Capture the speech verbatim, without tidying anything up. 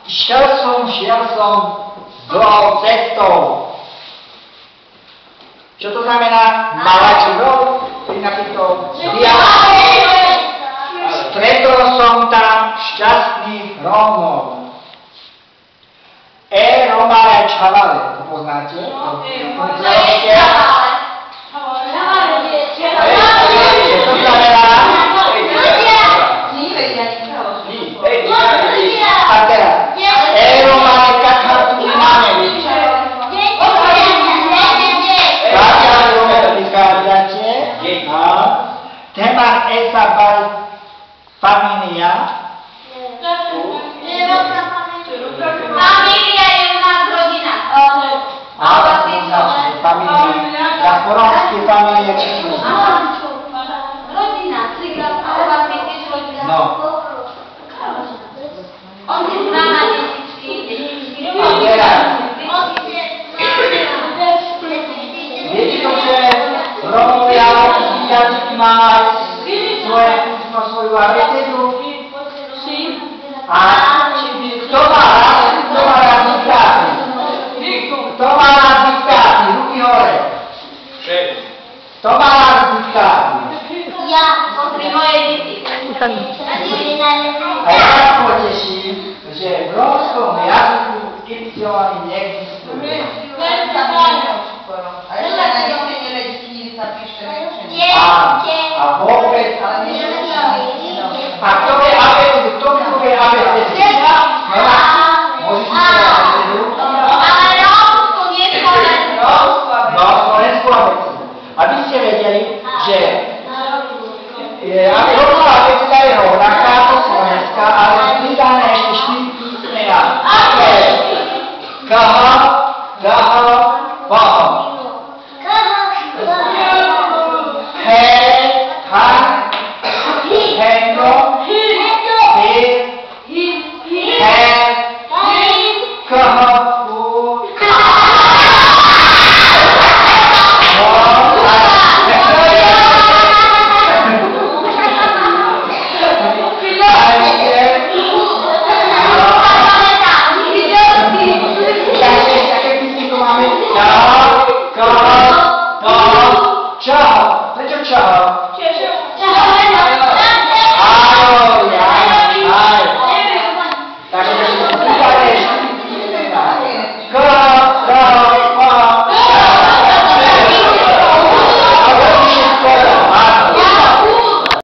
šiel som, šiel som dlhou cestou. Čo to znamená? Malačivou? Pri napítou stretol som tam šťastných Rómov. E Romale Čavale, to poznáte? To znamená? A teraz, E Romale Kakatu Miname. Temat esa bar familia. Familia je u nás rodina. A familia. Las porovské familie číslo. Rodina. A u vás je tiež rodina. No. On je známa detičky. A teraz. Viete to, že Rómovia jazyky majú svoje, svoju abecedu? A kto má rád, kto má rád diktáty? Kto má rád diktáty? Ruky hore. Kto má rád diktáty? Ja, pri mojej deti. A ja vás poteším, že v rómskom jazyku Y neexistuje. A vôbec, ale nie a kto vie abecedu, kto mi povie abecedu? Môžete si abecedu? Ale rómsku nie Slovensku. No, Slovensku abecedu. Aby ste vedeli, že rómska abeceda je rovnaká ako slovenská, ale pridané ešte štyri písmena. Aké? K, G, P. He, ha,